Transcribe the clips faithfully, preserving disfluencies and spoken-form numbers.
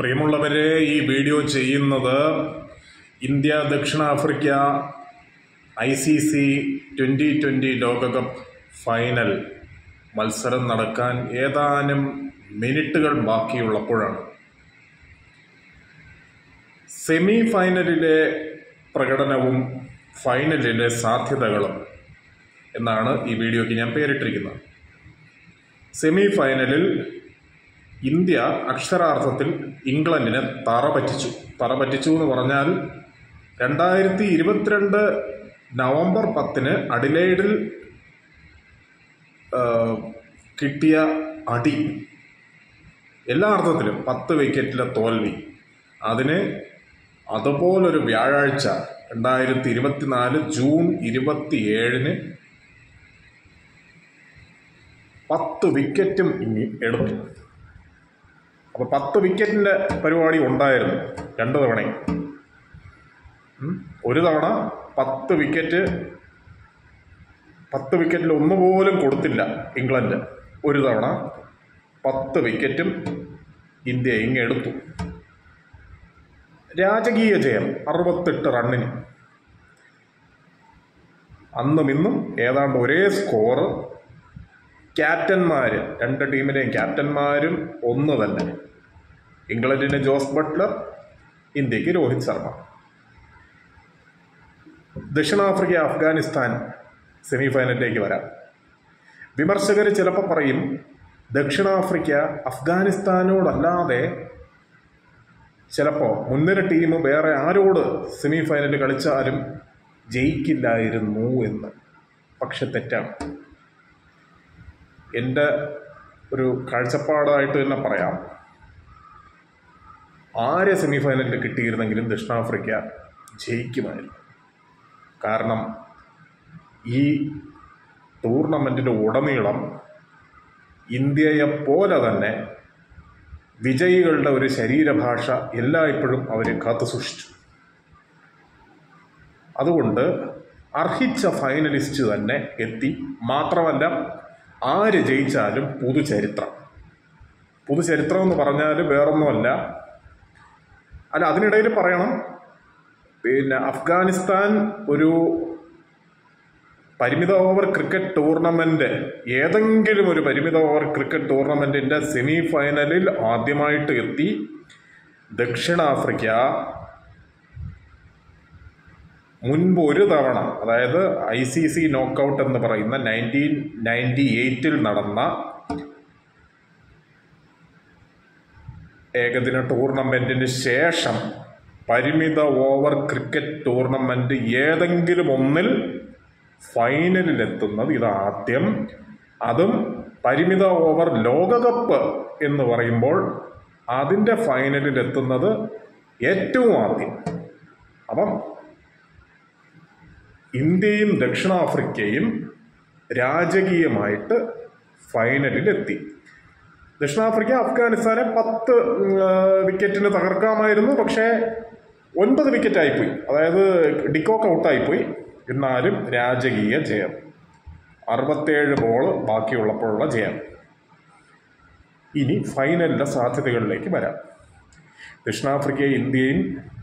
പ്രിയമുള്ളവരെ, ഈ വീഡിയോ ചെയ്യുന്നത് ഇന്ത്യ ദക്ഷിണാഫ്രിക്ക I C C twenty twenty ലോകകപ്പ് ഫൈനൽ മത്സരം നടക്കാൻ ഏതാനും മിനിറ്റുകൾ ബാക്കിയുള്ളപ്പോഴാണ്. സെമി ഫൈനലിലെ പ്രകടനവും ഫൈനലിലെ സാധ്യതകളും എന്നാണ് ഈ വീഡിയോയ്ക്ക് ഞാൻ പേരിട്ടിരിക്കുന്നത്. സെമി ഫൈനലിൽ ഇന്ത്യ അക്ഷരാർത്ഥത്തിൽ ഇംഗ്ലണ്ടിനെ തറ പറ്റിച്ചു. തറ പറ്റിച്ചു എന്ന് പറഞ്ഞാൽ രണ്ടായിരത്തി ഇരുപത്തിരണ്ട് നവംബർ പത്തിന് അഡിലെയ്ഡിൽ കിട്ടിയ അടി, എല്ലാ അർത്ഥത്തിലും പത്ത് വിക്കറ്റിലെ തോൽവി, അതിന് അതുപോലൊരു വ്യാഴാഴ്ച രണ്ടായിരത്തി ഇരുപത്തിനാല് ജൂൺ ഇരുപത്തി ഏഴിന് പത്ത് വിക്കറ്റും ഇനി എടുത്തു. അപ്പോൾ പത്ത് വിക്കറ്റിൻ്റെ പരിപാടി ഉണ്ടായിരുന്നു രണ്ട് തവണയും. ഒരു തവണ പത്ത് വിക്കറ്റ് പത്ത് വിക്കറ്റിൽ ഒന്നുപോലും കൊടുത്തില്ല ഇംഗ്ലണ്ട്. ഒരു തവണ പത്ത് വിക്കറ്റും ഇന്ത്യ ഇങ്ങെടുത്തു. രാജകീയ ജയം അറുപത്തെട്ട് റണ്ണിന്. അന്നും ഇന്നും ഏതാണ്ട് ഒരേ സ്കോറ്. ക്യാപ്റ്റന്മാർ, രണ്ട് ടീമിലെയും ക്യാപ്റ്റന്മാരും ഒന്ന് തന്നെ. ഇംഗ്ലണ്ടിന് ജോസ് ബട്ട്ലർ, ഇന്ത്യക്ക് രോഹിത് ശർമ്മ. ദക്ഷിണാഫ്രിക്ക അഫ്ഗാനിസ്ഥാൻ സെമി ഫൈനലിലേക്ക് വരാം. വിമർശകർ ചിലപ്പോൾ പറയും ദക്ഷിണാഫ്രിക്ക അഫ്ഗാനിസ്ഥാനോടല്ലാതെ ചിലപ്പോൾ മുൻനിര ടീം വേറെ ആരോട് സെമി ഫൈനലിൽ കളിച്ചാലും ജയിക്കില്ലായിരുന്നു എന്ന്. പക്ഷെ തെറ്റാണ്. എൻ്റെ ഒരു കാഴ്ചപ്പാടായിട്ട് തന്നെ പറയാം, ആരെ സെമി ഫൈനലിൽ കിട്ടിയിരുന്നെങ്കിലും ദക്ഷിണാഫ്രിക്ക ജയിക്കുമായിരുന്നു. കാരണം ഈ ടൂർണമെൻറ്റിൻ്റെ ഉടനീളം ഇന്ത്യയെപ്പോലെ തന്നെ വിജയികളുടെ ഒരു ശരീരഭാഷ എല്ലായ്പ്പോഴും അവർ കാത്തു സൂക്ഷിച്ചു. അതുകൊണ്ട് അർഹിച്ച ഫൈനലിസ്റ്റ് തന്നെ എത്തി. മാത്രമല്ല, ആര് ജയിച്ചാലും പുതുചരിത്രം. പുതുചരിത്രം എന്ന് പറഞ്ഞാൽ വേറൊന്നുമല്ല. അല്ല, അതിനിടയിൽ പറയണം, പിന്നെ അഫ്ഗാനിസ്ഥാൻ ഒരു പരിമിത ഓവർ ക്രിക്കറ്റ് ടൂർണമെൻറ്റ്, ഏതെങ്കിലും ഒരു പരിമിത ഓവർ ക്രിക്കറ്റ് ടൂർണമെൻറ്റിൻ്റെ സെമി ഫൈനലിൽ ആദ്യമായിട്ട് എത്തി. ദക്ഷിണാഫ്രിക്ക മുൻപ് ഒരു തവണ, അതായത് ഐ സി സി നോക്കൗട്ട് എന്ന് പറയുന്ന നയൻറ്റീൻ നയൻറ്റി എയ്റ്റിൽ നടന്ന ഏകദിന ടൂർണമെൻറ്റിന് ശേഷം പരിമിത ഓവർ ക്രിക്കറ്റ് ടൂർണമെൻറ്റ് ഏതെങ്കിലും ഒന്നിൽ ഫൈനലിലെത്തുന്നത് ഇതാദ്യം. അതും പരിമിത ഓവർ ലോകകപ്പ് എന്ന് പറയുമ്പോൾ അതിൻ്റെ ഫൈനലിലെത്തുന്നത് ഏറ്റവും ആദ്യം. അപ്പം ഇന്ത്യയും ദക്ഷിണാഫ്രിക്കയും രാജകീയമായിട്ട് ഫൈനലിലെത്തി. ദക്ഷിണാഫ്രിക്ക അഫ്ഗാനിസ്ഥാനെ പത്ത് വിക്കറ്റിന് തകർക്കാമായിരുന്നു. പക്ഷേ ഒൻപത് വിക്കറ്റായിപ്പോയി, അതായത് ഡിക്കോക്ക് ഔട്ടായിപ്പോയി. എന്നാലും രാജകീയ ജയം. അറുപത്തേഴ് ബോൾ ബാക്കിയുള്ളപ്പോഴുള്ള ജയം. ഇനി ഫൈനലിലെ സാധ്യതകളിലേക്ക് വരാം. ദക്ഷിണാഫ്രിക്കയും ഇന്ത്യയും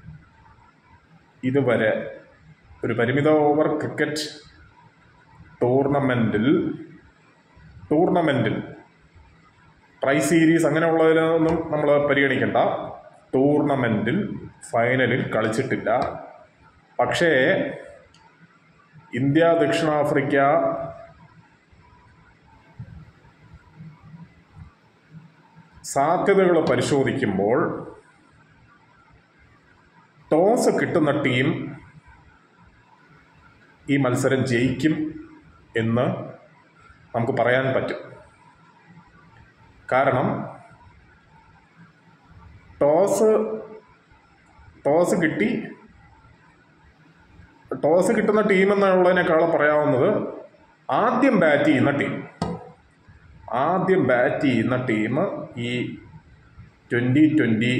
ഇതുവരെ ഒരു പരിമിത ഓവർ ക്രിക്കറ്റ് ടൂർണമെൻറ്റിൽ ടൂർണമെൻറ്റിൽ ട്രൈ സീരീസ് അങ്ങനെയുള്ളതിനൊന്നും നമ്മൾ പരിഗണിക്കേണ്ട. ടൂർണമെൻറ്റിൽ ഫൈനലിൽ കളിച്ചിട്ടില്ല. പക്ഷേ ഇന്ത്യ ദക്ഷിണാഫ്രിക്ക സാധ്യതകൾ പരിശോധിക്കുമ്പോൾ ടോസ് കിട്ടുന്ന ടീം ഈ മത്സരം ജയിക്കും എന്ന് നമുക്ക് പറയാൻ പറ്റും. കാരണം ടോസ് ടോസ് കിട്ടി ടോസ് കിട്ടുന്ന ടീം എന്നുള്ളതിനേക്കാൾ പറയാവുന്നത് ആദ്യം ബാറ്റ് ചെയ്യുന്ന ടീം ആദ്യം ബാറ്റ് ചെയ്യുന്ന ടീം ഈ ട്വൻ്റി ട്വൻ്റി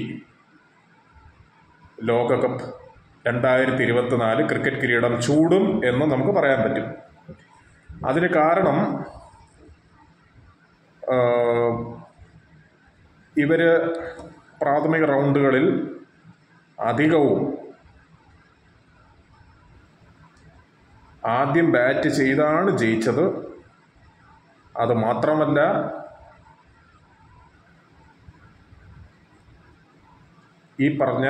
ലോകകപ്പ് രണ്ടായിരത്തി ഇരുപത്തിനാല് ക്രിക്കറ്റ് കിരീടം ചൂടും എന്ന് നമുക്ക് പറയാൻ പറ്റും. അതിന് കാരണം ഇവർ പ്രാഥമിക റൗണ്ടുകളിൽ അധികവും ആദ്യം ബാറ്റ് ചെയ്താണ് ജയിച്ചത്. അത് മാത്രമല്ല, ഈ പറഞ്ഞ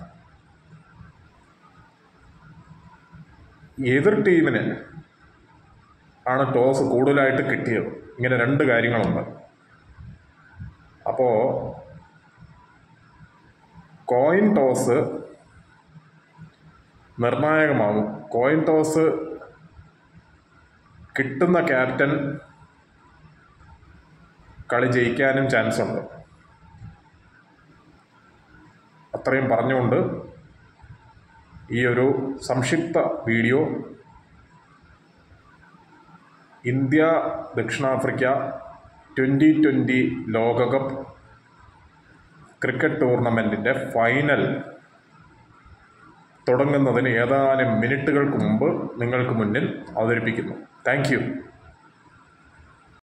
എതിർ ടീമിന് ആണ് ടോസ് കൂടുതലായിട്ട് കിട്ടിയത്. ഇങ്ങനെ രണ്ട് കാര്യങ്ങളുണ്ട്. അപ്പോൾ കോയിൻ ടോസ് നിർണായകമാകും. കോയിൻ ടോസ് കിട്ടുന്ന ക്യാപ്റ്റൻ കളി ജയിക്കാനും ചാൻസ് ഉണ്ട്. അത്രയും പറഞ്ഞുകൊണ്ട് ഈ ഒരു സംക്ഷിപ്ത വീഡിയോ ഇന്ത്യ ദക്ഷിണാഫ്രിക്ക ട്വൻ്റി ട്വൻ്റി ലോകകപ്പ് ക്രിക്കറ്റ് ടൂർണമെൻറ്റിൻ്റെ ഫൈനൽ തുടങ്ങുന്നതിന് ഏതാനും മിനിറ്റുകൾക്ക് മുമ്പ് നിങ്ങൾക്ക് മുന്നിൽ അവതരിപ്പിക്കുന്നു. Thank U.